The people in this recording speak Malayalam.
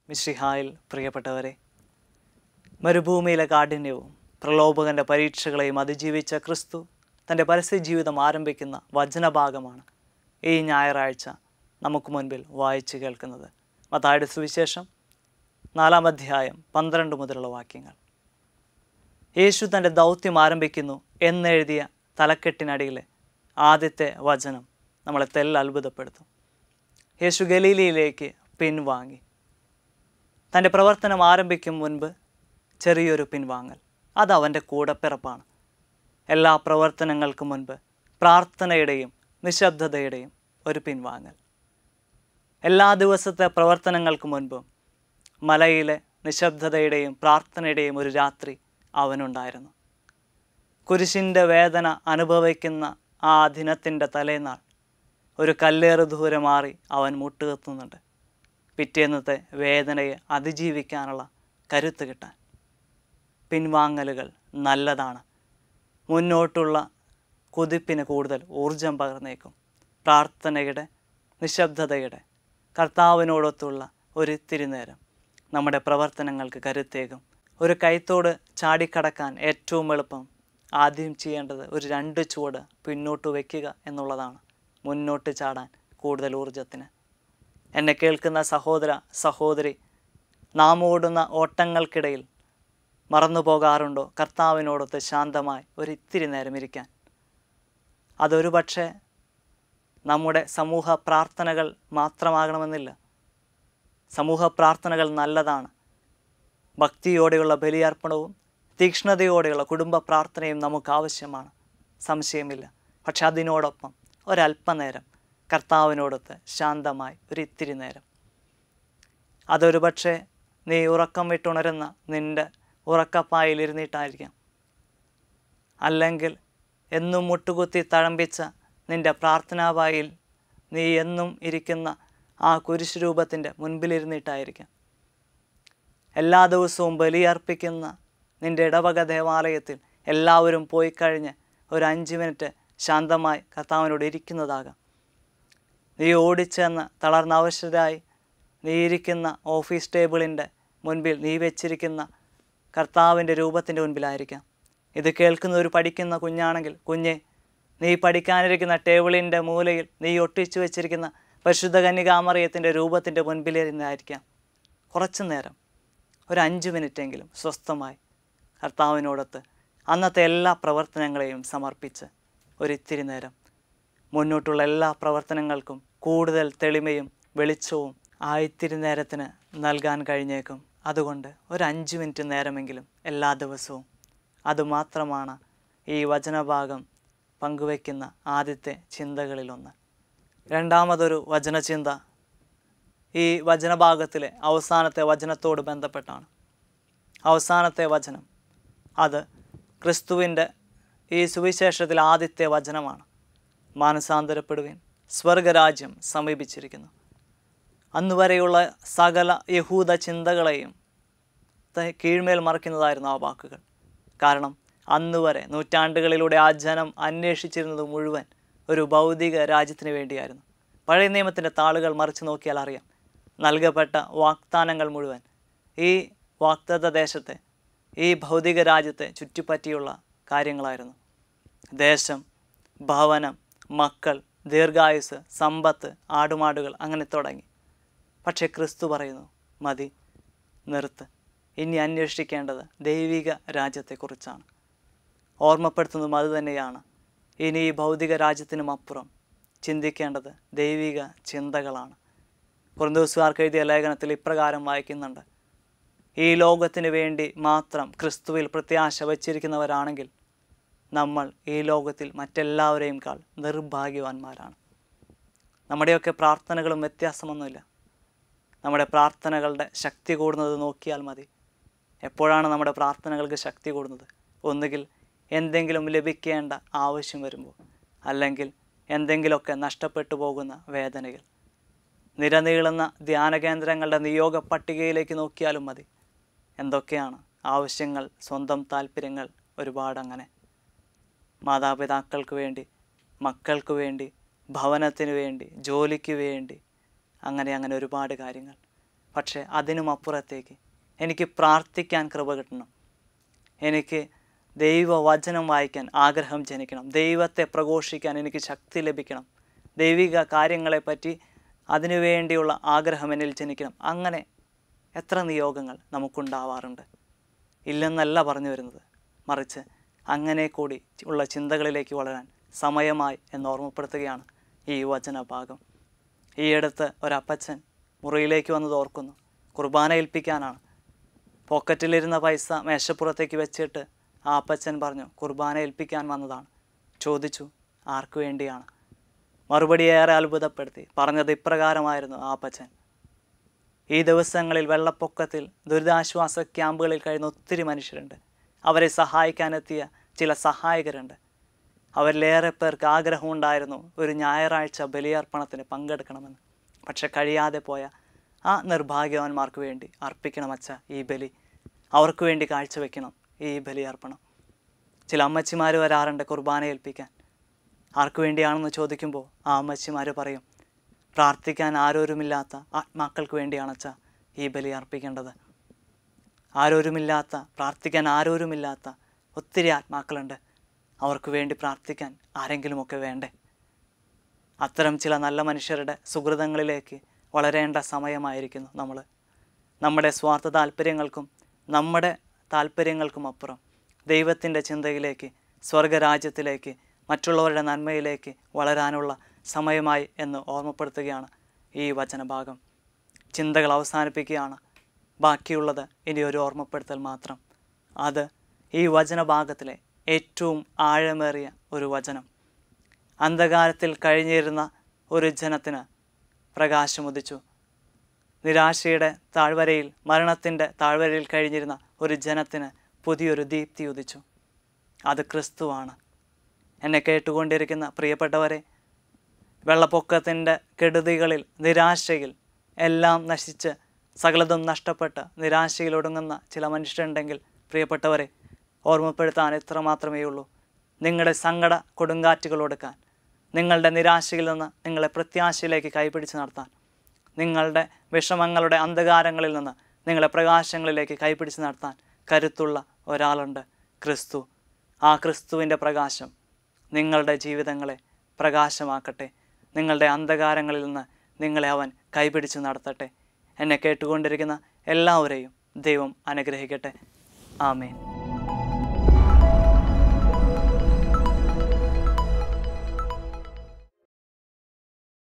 മിശിഹായിൽ പ്രിയപ്പെട്ടവരെ, മരുഭൂമിയിലെ കാഠിന്യവും പ്രലോഭകൻ്റെ പരീക്ഷകളെയും അതിജീവിച്ച ക്രിസ്തു തൻ്റെ പരസ്യ ജീവിതം ആരംഭിക്കുന്ന വചനഭാഗമാണ് ഈ ഞായറാഴ്ച നമുക്ക് മുൻപിൽ വായിച്ചു കേൾക്കുന്നത്. മത്തായിയുടെ സുവിശേഷം 4-ാം അധ്യായം 12 മുതലുള്ള വാക്യങ്ങൾ. യേശു തൻ്റെ ദൗത്യം ആരംഭിക്കുന്നു എന്നെഴുതിയ തലക്കെട്ടിനടിയിലെ ആദ്യത്തെ വചനം നമ്മളെ അത്ഭുതപ്പെടുത്തും. യേശു ഗലീലയിലേക്ക് പിൻവാങ്ങി. തൻ്റെ പ്രവർത്തനം ആരംഭിക്കും മുൻപ് ചെറിയൊരു പിൻവാങ്ങൽ, അത് അവൻ്റെ കൂടപ്പിറപ്പാണ്. എല്ലാ പ്രവർത്തനങ്ങൾക്കും മുൻപ് പ്രാർത്ഥനയുടെയും നിശബ്ദതയുടെയും ഒരു പിൻവാങ്ങൽ. എല്ലാ ദിവസത്തെ പ്രവർത്തനങ്ങൾക്ക് മുൻപും മലയിലെ നിശബ്ദതയുടെയും പ്രാർത്ഥനയുടെയും ഒരു രാത്രി അവനുണ്ടായിരുന്നു. കുരിശിൻ്റെ വേദന അനുഭവിക്കുന്ന ആ ദിനത്തിൻ്റെ തലേന്നാൾ ഒരു കല്ലേറ് ദൂരെ മാറി അവൻ മുട്ടുകുത്തുന്നുണ്ട്. പിറ്റേന്നത്തെ വേദനയെ അതിജീവിക്കാനുള്ള കരുത്ത് കിട്ടാൻ. പിൻവാങ്ങലുകൾ നല്ലതാണ്. മുന്നോട്ടുള്ള കുതിപ്പിന് കൂടുതൽ ഊർജം പകർന്നേക്കും. പ്രാർത്ഥനയുടെ, നിശബ്ദതയുടെ, കർത്താവിനോടൊത്തുള്ള ഒരിത്തിരി നേരം നമ്മുടെ പ്രവർത്തനങ്ങൾക്ക് കരുത്തേകും. ഒരു കൈത്തോട് ചാടിക്കടക്കാൻ ഏറ്റവും എളുപ്പം ആദ്യം ചെയ്യേണ്ടത് ഒരു 2 ചുവട് പിന്നോട്ട് വയ്ക്കുക എന്നുള്ളതാണ്. മുന്നോട്ട് ചാടാൻ കൂടുതൽ ഊർജത്തിന്. എന്നെ കേൾക്കുന്ന സഹോദര സഹോദരി, നാം ഓടുന്ന ഓട്ടങ്ങൾക്കിടയിൽ മറന്നു പോകാറുണ്ടോ കർത്താവിനോടൊത്ത് ശാന്തമായി ഒരിത്തിരി നേരം ഇരിക്കാൻ? അതൊരു പക്ഷേ നമ്മുടെ സമൂഹ പ്രാർത്ഥനകൾ മാത്രമാകണമെന്നില്ല. സമൂഹ പ്രാർത്ഥനകൾ നല്ലതാണ്. ഭക്തിയോടെയുള്ള ബലിയർപ്പണവും തീക്ഷ്ണതയോടെയുള്ള കുടുംബ പ്രാർത്ഥനയും നമുക്ക് ആവശ്യമാണ്, സംശയമില്ല. പക്ഷെ അതിനോടൊപ്പം ഒരല്പനേരം കർത്താവിനോടൊത്ത് ശാന്തമായി ഒരിത്തിരി നേരം. അതൊരു പക്ഷേ നീ ഉറക്കം വിട്ടുണരുന്ന നിൻ്റെ ഉറക്കപ്പായിലിരുന്നിട്ടായിരിക്കാം. അല്ലെങ്കിൽ എന്നും മുട്ടുകുത്തി തഴമ്പിച്ച നിൻ്റെ പ്രാർത്ഥനാപായിൽ നീ എന്നും ഇരിക്കുന്ന ആ കുരിശ് രൂപത്തിൻ്റെ മുൻപിലിരുന്നിട്ടായിരിക്കാം. എല്ലാ ദിവസവും ബലിയർപ്പിക്കുന്ന നിൻ്റെ ഇടവക ദേവാലയത്തിൽ എല്ലാവരും പോയി കഴിഞ്ഞ് ഒരു 5 മിനിറ്റ് ശാന്തമായി കർത്താവിനോട് ഇരിക്കുന്നതാകാം. നീ ഓടിച്ചെന്ന് തളർന്നവശരായി നീ ഇരിക്കുന്ന ഓഫീസ് ടേബിളിൻ്റെ മുൻപിൽ നീ വെച്ചിരിക്കുന്ന കർത്താവിൻ്റെ രൂപത്തിൻ്റെ മുൻപിലായിരിക്കാം. ഇത് കേൾക്കുന്ന ഒരു പഠിക്കുന്ന കുഞ്ഞാണെങ്കിൽ, കുഞ്ഞെ, നീ പഠിക്കാനിരിക്കുന്ന ടേബിളിൻ്റെ മൂലയിൽ നീ ഒട്ടിച്ചു വെച്ചിരിക്കുന്ന പരിശുദ്ധ കന്യകാമറിയത്തിൻ്റെ രൂപത്തിൻ്റെ മുൻപിലിരുന്നായിരിക്കാം. കുറച്ചു നേരം, ഒരു 5 മിനിറ്റെങ്കിലും സ്വസ്ഥമായി കർത്താവിനോടൊത്ത് അന്നത്തെ എല്ലാ പ്രവർത്തനങ്ങളെയും സമർപ്പിച്ച് ഒരിത്തിരി നേരം മുന്നോട്ടുള്ള എല്ലാ പ്രവർത്തനങ്ങൾക്കും കൂടുതൽ തെളിമയും വെളിച്ചവും ആ ഇത്തിരി നേരത്തിന് നൽകാൻ കഴിഞ്ഞേക്കും. അതുകൊണ്ട് ഒരു 5 മിനിറ്റ് നേരമെങ്കിലും എല്ലാ ദിവസവും. അതുമാത്രമാണ് ഈ വചനഭാഗം പങ്കുവയ്ക്കുന്ന ആദ്യത്തെ ചിന്തകളിലൊന്ന്. രണ്ടാമതൊരു വചനചിന്ത ഈ വചനഭാഗത്തിലെ അവസാനത്തെ വചനത്തോട് ബന്ധപ്പെട്ടാണ്. അവസാനത്തെ വചനം അത് ക്രിസ്തുവിൻ്റെ ഈ സുവിശേഷത്തിൽ ആദ്യത്തെ വചനമാണ്. മാനസാന്തരപ്പെടുവിൻ, സ്വർഗരാജ്യം സമീപിച്ചിരിക്കുന്നു. അന്നുവരെയുള്ള സകല യഹൂദ ചിന്തകളെയും കീഴ്മേൽ മറിക്കുന്നതായിരുന്നു ആ വാക്കുകൾ. കാരണം അന്നുവരെ നൂറ്റാണ്ടുകളിലൂടെ ആ ജനം അന്വേഷിച്ചിരുന്നത് മുഴുവൻ ഒരു ഭൗതിക രാജ്യത്തിന് വേണ്ടിയായിരുന്നു. പഴയ നിയമത്തിൻ്റെ താളുകൾ മറിച്ച് നോക്കിയാൽ അറിയാം, നൽകപ്പെട്ട വാഗ്ദാനങ്ങൾ മുഴുവൻ ഈ വാഗ്ദത്ത ദേശത്തെ, ഈ ഭൗതിക രാജ്യത്തെ ചുറ്റിപ്പറ്റിയുള്ള കാര്യങ്ങളായിരുന്നു. ദേശം, ഭവനം, മക്കൾ, ദീർഘായുസ്, സമ്പത്ത്, ആടുമാടുകൾ, അങ്ങനെ തുടങ്ങി. പക്ഷേ ക്രിസ്തു പറയുന്നു, മതി, നിർത്ത്. ഇനി അന്വേഷിക്കേണ്ടത് ദൈവിക രാജ്യത്തെക്കുറിച്ചാണ്. ഓർമ്മപ്പെടുത്തുന്നതും അതുതന്നെയാണ്. ഇനി ഈ ഭൗതിക രാജ്യത്തിനും അപ്പുറം ചിന്തിക്കേണ്ടത് ദൈവിക ചിന്തകളാണ്. കൊരിന്ത്യക്കാർക്ക് എഴുതിയ ലേഖനത്തിൽ ഇപ്രകാരം വായിക്കുന്നുണ്ട്: ഈ ലോകത്തിന് വേണ്ടി മാത്രം ക്രിസ്തുവിൽ പ്രത്യാശ വച്ചിരിക്കുന്നവരാണെങ്കിൽ നമ്മൾ ഈ ലോകത്തിൽ മറ്റെല്ലാവരെയും കാൾ നിർഭാഗ്യവാന്മാരാണ്. നമ്മുടെയൊക്കെ പ്രാർത്ഥനകളും വ്യത്യാസമൊന്നുമില്ല. നമ്മുടെ പ്രാർത്ഥനകളുടെ ശക്തി കൂടുന്നത് നോക്കിയാൽ മതി. എപ്പോഴാണ് നമ്മുടെ പ്രാർത്ഥനകൾക്ക് ശക്തി കൂടുന്നത്? ഒന്നുകിൽ എന്തെങ്കിലും ലഭിക്കേണ്ട ആവശ്യം വരുമ്പോൾ, അല്ലെങ്കിൽ എന്തെങ്കിലുമൊക്കെ നഷ്ടപ്പെട്ടു പോകുന്ന വേദനകൾ. നിരനീളുന്ന ധ്യാനകേന്ദ്രങ്ങളുടെ നിയോഗ പട്ടികയിലേക്ക് നോക്കിയാലും മതി. എന്തൊക്കെയാണ് ആവശ്യങ്ങൾ, സ്വന്തം താല്പര്യങ്ങൾ, ഒരുപാടങ്ങനെ. മാതാപിതാക്കൾക്ക് വേണ്ടി, മക്കൾക്ക് വേണ്ടി, ഭവനത്തിന് വേണ്ടി, ജോലിക്ക് വേണ്ടി, അങ്ങനെ ഒരുപാട് കാര്യങ്ങൾ. പക്ഷേ അതിനും അപ്പുറത്തേക്ക് എനിക്ക് പ്രാർത്ഥിക്കാൻ കൃപ കിട്ടണം. എനിക്ക് ദൈവവചനം വായിക്കാൻ ആഗ്രഹം ജനിക്കണം. ദൈവത്തെ പ്രഘോഷിക്കാൻ എനിക്ക് ശക്തി ലഭിക്കണം. ദൈവിക കാര്യങ്ങളെപ്പറ്റി അതിനുവേണ്ടിയുള്ള ആഗ്രഹം എന്നിൽ ജനിക്കണം. അങ്ങനെ എത്ര നിയോഗങ്ങൾ നമുക്കുണ്ടാവാറുണ്ട്. ഇല്ലെന്നല്ല പറഞ്ഞു വരുന്നത്, മറിച്ച് അങ്ങനെ കൂടി ഉള്ള ചിന്തകളിലേക്ക് വളരാൻ സമയമായി എന്ന് ഓർമ്മപ്പെടുത്തുകയാണ് ഈ വചനഭാഗം. ഈയടുത്ത് ഒരപ്പച്ചൻ മുറിയിലേക്ക് വന്നത് ഓർക്കുന്നു. കുർബാന ഏൽപ്പിക്കാനാണ്. പോക്കറ്റിലിരുന്ന പൈസ മേശപ്പുറത്തേക്ക് വെച്ചിട്ട് ആ അപ്പച്ചൻ പറഞ്ഞു, കുർബാന ഏൽപ്പിക്കാൻ വന്നതാണ്. ചോദിച്ചു, ആർക്കു വേണ്ടിയാണ്? മറുപടി ഏറെ അത്ഭുതപ്പെടുത്തി. പറഞ്ഞത് ഇപ്രകാരമായിരുന്നു ആ അപ്പച്ചൻ: ഈ ദിവസങ്ങളിൽ വെള്ളപ്പൊക്കത്തിൽ ദുരിതാശ്വാസ ക്യാമ്പുകളിൽ കഴിയുന്ന ഒത്തിരി മനുഷ്യരുണ്ട്. അവരെ സഹായിക്കാനെത്തിയ ചില സഹായകരുണ്ട്. അവരിലേറെ പേർക്ക് ആഗ്രഹമുണ്ടായിരുന്നു ഒരു ഞായറാഴ്ച ബലിയർപ്പണത്തിന് പങ്കെടുക്കണമെന്ന്. പക്ഷെ കഴിയാതെ പോയ ആ നിർഭാഗ്യവാന്മാർക്ക് വേണ്ടി അർപ്പിക്കണം അച്ഛ ഈ ബലി. അവർക്ക് വേണ്ടി കാഴ്ചവെക്കണം ഈ ബലിയർപ്പണം. ചില അമ്മച്ചിമാർ വരാറുണ്ട് കുർബാന ഏൽപ്പിക്കാൻ. ആർക്കു വേണ്ടിയാണെന്ന് ചോദിക്കുമ്പോൾ ആ അമ്മച്ചിമാർ പറയും, പ്രാർത്ഥിക്കാൻ ആരോരുമില്ലാത്ത ആത്മാക്കൾക്ക് വേണ്ടിയാണ് അച്ഛാ ഈ ബലി അർപ്പിക്കേണ്ടത്. പ്രാർത്ഥിക്കാൻ ആരോരുമില്ലാത്ത ഒത്തിരി ആത്മാക്കളുണ്ട്. അവർക്ക് വേണ്ടി പ്രാർത്ഥിക്കാൻ ആരെങ്കിലുമൊക്കെ വേണ്ടേ? അത്തരം ചില നല്ല മനുഷ്യരുടെ സുഹൃതങ്ങളിലേക്ക് വളരേണ്ട സമയമായിരിക്കുന്നു നമ്മൾ. നമ്മുടെ സ്വാർത്ഥ താല്പര്യങ്ങൾക്കും നമ്മുടെ താല്പര്യങ്ങൾക്കും അപ്പുറം ദൈവത്തിൻ്റെ ചിന്തയിലേക്ക്, സ്വർഗരാജ്യത്തിലേക്ക്, മറ്റുള്ളവരുടെ നന്മയിലേക്ക് വളരാനുള്ള സമയമായി എന്ന് ഓർമ്മപ്പെടുത്തുകയാണ് ഈ വചനഭാഗം. ചിന്തകൾ അവസാനിപ്പിക്കുകയാണ്. ബാക്കിയുള്ളത് ഇനി ഒരു ഓർമ്മപ്പെടുത്തൽ മാത്രം. അത് ഈ വചനഭാഗത്തിലെ ഏറ്റവും ആഴമേറിയ ഒരു വചനം. അന്ധകാരത്തിൽ കഴിഞ്ഞിരുന്ന ഒരു ജനത്തിന് പ്രകാശമുദിച്ചു. നിരാശയുടെ താഴ്വരയിൽ, മരണത്തിൻ്റെ താഴ്വരയിൽ കഴിഞ്ഞിരുന്ന ഒരു ജനത്തിന് പുതിയൊരു ദീപ്തി ഉദിച്ചു. അത് ക്രിസ്തുവാണ്. എന്നെ കേട്ടുകൊണ്ടിരിക്കുന്ന പ്രിയപ്പെട്ടവരെ, വെള്ളപ്പൊക്കത്തിൻ്റെ കെടുതികളിൽ, നിരാശയിൽ എല്ലാം നശിച്ച് സകലതും നഷ്ടപ്പെട്ട് നിരാശയിൽ ഒടുങ്ങുന്ന ചില മനുഷ്യരുണ്ടെങ്കിൽ പ്രിയപ്പെട്ടവരെ, ഓർമ്മപ്പെടുത്താൻ ഇത്ര മാത്രമേ ഉള്ളൂ. നിങ്ങളുടെ സങ്കട കൊടുങ്കാറ്റുകൾ ഒടുക്കാൻ, നിങ്ങളുടെ നിരാശയിൽ നിന്ന് നിങ്ങളെ പ്രത്യാശയിലേക്ക് കൈപിടിച്ച് നടത്താൻ, നിങ്ങളുടെ വിഷമങ്ങളുടെ അന്ധകാരങ്ങളിൽ നിന്ന് നിങ്ങളെ പ്രകാശങ്ങളിലേക്ക് കൈപിടിച്ച് നടത്താൻ കരുത്തുള്ള ഒരാളുണ്ട്, ക്രിസ്തു. ആ ക്രിസ്തുവിൻ്റെ പ്രകാശം നിങ്ങളുടെ ജീവിതങ്ങളെ പ്രകാശമാക്കട്ടെ. നിങ്ങളുടെ അന്ധകാരങ്ങളിൽ നിന്ന് നിങ്ങളെ അവൻ കൈപിടിച്ച് നടത്തട്ടെ. എന്നെ കേട്ടുകൊണ്ടിരിക്കുന്ന എല്ലാവരെയും ദൈവം അനുഗ്രഹിക്കട്ടെ. ആമേൻ.